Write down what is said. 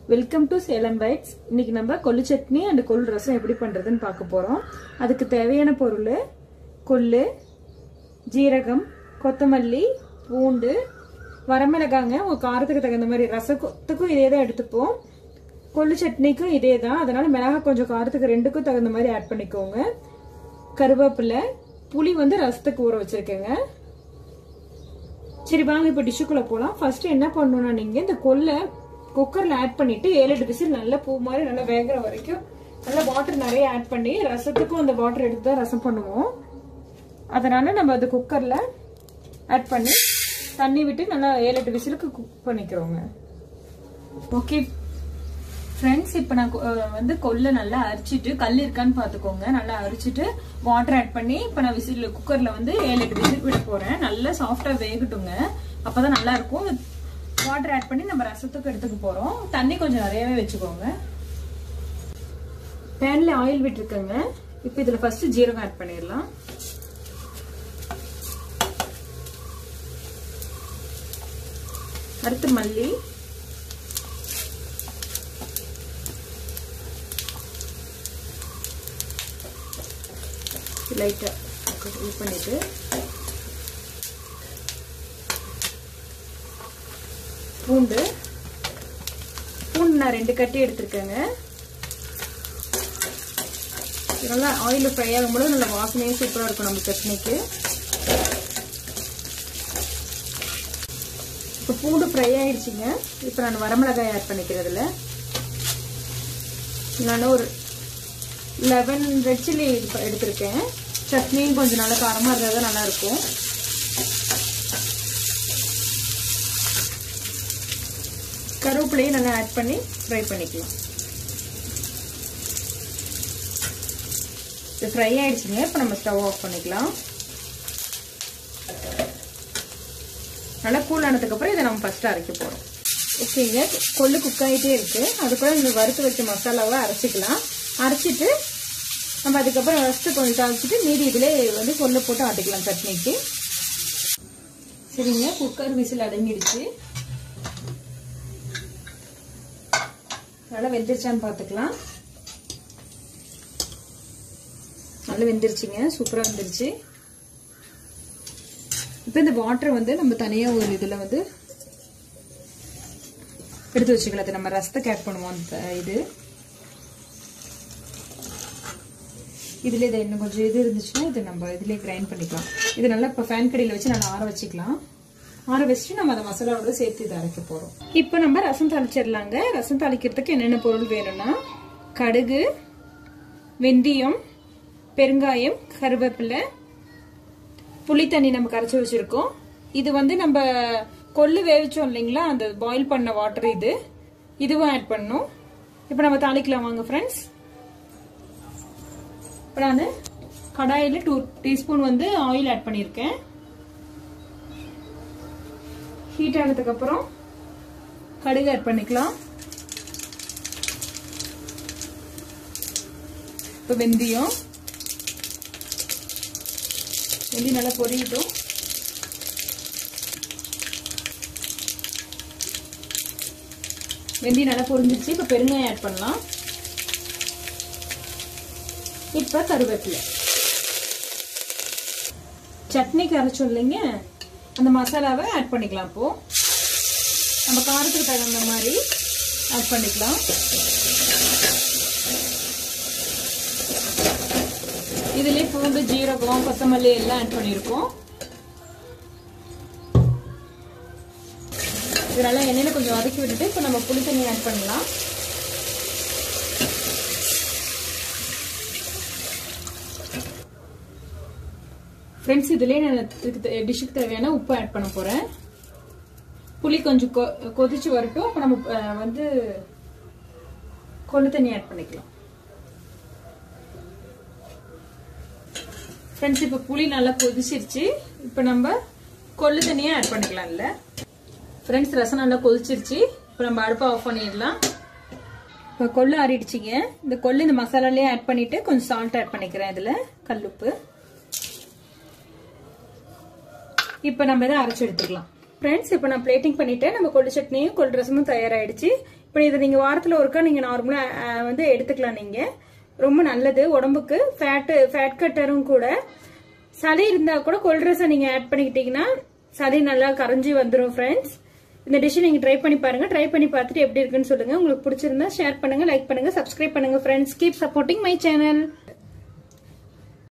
Welcome to Salem bytes. இன்னைக்கு நம்ம கொள்ளு சட்னி அண்ட் கொள்ளு ரசம் எப்படி பண்றதுன்னு பார்க்க போறோம். அதுக்கு தேவையான பொருள் கொள்ளு, ஜீரகம், கொத்தமல்லி, பூண்டு, வரமிளகாங்க. உங்க காரத்துக்கு தகுந்த மாதிரி, ரசத்துக்கும் இதே தான் எடுத்துப்போம், கொள்ளு சட்னிக்கும் இதே தான். அதனால மிளகாய் கொஞ்சம் காரத்துக்கு ரெண்டுக்கும் தகுந்த மாதிரி ஆட் பண்ணிக்கோங்க. கருவேப்பிலை, புளி ரசத்துக்கு ஊற வச்சிருக்கேங்க. சரி வாங்க இப்ப டிஷ்ஷுக்குள்ள போலாம். ஃபர்ஸ்ட் என்ன பண்ணணும்னா, நீங்க இந்த கொள்ளை குக்கர்ல ஆட் பண்ணிட்டு 7-8 விசில் நல்லா பூ மாதிரி நல்லா வேகிற வரைக்கும் நல்லா வாட்டர் நிறைய ஆட் பண்ணி, ரசத்துக்கும் அந்த வாட்டர் எடுத்து தான் ரசம் பண்ணுவோம். அதனால நம்ம அது குக்கர்ல ஆட் பண்ணி தண்ணி விட்டு நல்லா 7-8 விசிலுக்கு குக் பண்ணிக்கிறோங்க. ஓகே ஃப்ரெண்ட்ஸ், இப்ப நான் கொள்ளை நல்லா அரிச்சிட்டு, கல் இருக்கான்னு பாத்துக்கோங்க, நல்லா அரிச்சிட்டு வாட்டர் ஆட் பண்ணி இப்ப நான் விசில் குக்கர்ல 7-8 விசில் விட போறேன். நல்லா சாஃப்டா வேகட்டுங்க, அப்பதான் நல்லா இருக்கும். வாட்டர் ஆட் பண்ணி நம்ம ரசத்துக்கு எடுத்துக்க போறோம். தண்ணி கொஞ்சம் நிறையவே வச்சுக்கோங்க. பேன்ல ஆயில் விட்டுருக்கேங்க. இப்ப இதுல ஃபர்ஸ்ட் ஜீரகம் ஆட் பண்ணிடலாம். அடுத்து மல்லி, லைட்டா இது பண்ணிட்டு பூண்டு நான் 2 கட்டி எடுத்திருக்கேங்க. நல்லா ஆயில் ஃப்ரை ஆகும்போது நல்ல வாசனையே சூப்பரா இருக்கும் நம்ம சட்னிக்கு. இப்ப பூண்டு ஃப்ரை ஆயிடுச்சுங்க. இப்ப நான் வரமிளகாய் ஆட் பண்ணிக்கிறதுல நான் ஒரு 11 ரெட்சில்லி எடுத்திருக்கேன். சட்னியும் கொஞ்சம் நல்லா காரமா இருந்தாதான் நல்லா இருக்கும். கருவேப்பிலையும் நல்லா ஆட் பண்ணி ஃப்ரை பண்ணிக்கலாம். இது ஃப்ரை ஆயிடுச்சுங்க. இப்ப நம்ம ஸ்டவ் ஆஃப் பண்ணிக்கலாம். நல்லா கூல் ஆனதுக்கு அப்புறம் இதை நம்ம ஃபர்ஸ்ட் அரைக்க போறோம். ஓகேங்க, கொள்ளு குக் ஆகிட்டே இருக்கு. அதுக்குள்ள இந்த வறுத்து வச்ச மசாலாவை அரைச்சிக்கலாம். அரைச்சிட்டு நம்ம அதுக்கப்புறம் ஃபர்ஸ்ட் கொஞ்சம் தாளிச்சிட்டு மீதி இதுல கொள்ளு போட்டு ஆட்டிக்கலாம் சட்னிக்கு. சரிங்க, குக்கர் விசில் அடங்கிடுச்சு. நல்லா வெந்துருச்சான்னு பாத்துக்கலாம். நல்லா வெந்துருச்சுங்க, சூப்பரா வெந்துருச்சு. இப்ப இந்த வாட்டர் நம்ம தனியா ஒரு இதுல எடுத்து வச்சுக்கலாம். நம்ம ரசத்தை ஆட் பண்ணுவோம். இதுல இதை இன்னும் கொஞ்சம் இது இருந்துச்சுன்னா இது நம்ம இதுலயே கிரைண்ட் பண்ணிக்கலாம். இது நல்லா இப்ப ஃபேன் கடியில வச்சு நல்லா ஆற வச்சுக்கலாம். ஆற வச்சுட்டு நம்ம அதை மசாலாவோட சேர்த்து இதை அரைக்க போறோம். இப்ப நம்ம ரசம் தாளிச்சிடலாங்க. ரசம் தாளிக்கிறதுக்கு என்னென்ன பொருள் வேணும்னா, கடுகு, வெந்தயம், பெருங்காயம், கருவேப்பிலை, புளி தண்ணி நம்ம கரைச்சி வச்சிருக்கோம். இது நம்ம கொள்ளு வேவிச்சோம் இல்லைங்களா, அந்த பாயில் பண்ண வாட்டர் இதுவும் ஆட் பண்ணணும். இப்ப நம்ம தாளிக்கலாம் வாங்க ஃப்ரெண்ட்ஸ். இப்ப நான் கடாயில 2 டீஸ்பூன் ஆயில் ஆட் பண்ணிருக்கேன். ஹீட் ஆனதுக்கு அப்புறம் கடுகு ஆட் பண்ணிக்கலாம். இப்ப வெந்தயம் நல்லா பொரியட்டும். வெந்தயம் நல்லா பொரிஞ்சிச்சு. இப்ப பெருங்காயம் ஆட் பண்ணலாம். இப்ப கருவேப்பிலை, சட்னிக்கு அரைச்சோம் இல்லைங்க, அந்த மசாலாவை ஆட் பண்ணிக்கலாம். இப்போ நம்ம காரத்துக்கு தகுந்த மாதிரி ஆட் பண்ணிக்கலாம். இதுலயே பூண்டு, ஜீரகம், கொத்தமல்லி எல்லாம் ஆட் பண்ணிருக்கோம். இதனால எண்ணெயில கொஞ்சம் வதக்கி விட்டுட்டு இப்ப நம்ம புளி தண்ணி ஆட் பண்ணலாம். ஃப்ரெண்ட்ஸ், இதுலயே நான் டிஷ்ஷுக்கு தேவையான உப்பு ஆட் பண்ண போறேன். புளி கொஞ்சம் கொதிச்சு வரட்டும். அப்ப நம்ம கொள்ளு தண்ணி ஆட் பண்ணிக்கலாம். ஃப்ரெண்ட்ஸ், இப்ப புளி நல்லா கொதிச்சிருச்சு. இப்ப நம்ம கொள்ளு தண்ணியை ஆட் பண்ணிக்கலாம். இல்ல ஃப்ரெண்ட்ஸ், ரசம் நல்லா கொதிச்சிருச்சு. இப்ப நம்ம அடுப்பை ஆஃப் பண்ணிடலாம். இப்ப கொள்ளு ஆறிடுச்சிங்க. இந்த கொள்ளு இந்த மசாலாலயே ஆட் பண்ணிட்டு கொஞ்சம் சால்ட் ஆட் பண்ணிக்கிறேன். இதுல கல்லுப்பு. இப்ப நம்ம இதை அரைச்சு எடுத்துக்கலாம். ஃப்ரெண்ட்ஸ், இப்போ நான் பிளேட்டிங் பண்ணிட்டேன். நம்ம கொள்ளு சட்னியும் கொள்ளு ரசமும் தயாராயிடுச்சு. இப்போ இதை நீங்க வாரத்துல ஒருக்கா நீங்க நார்மலா வந்து எடுத்துக்கலாம். நீங்க ரொம்ப நல்லது உடம்புக்கு. ஃபேட் கட்டரும் கூட. சளி இருந்தா கூட கொள்ளு ரசம் நீங்க ஆட் பண்ணிக்கிட்டீங்கன்னா சளி நல்லா கரைஞ்சி வந்துடும் ஃப்ரெண்ட்ஸ். இந்த டிஷ் நீங்க ட்ரை பண்ணி பாருங்க. ட்ரை பண்ணி பார்த்துட்டு எப்படி இருக்குன்னு சொல்லுங்க. உங்களுக்கு பிடிச்சிருந்தா ஷேர் பண்ணுங்க, லைக் பண்ணுங்க, சப்ஸ்கிரைப் பண்ணுங்க friends. Keep supporting my channel.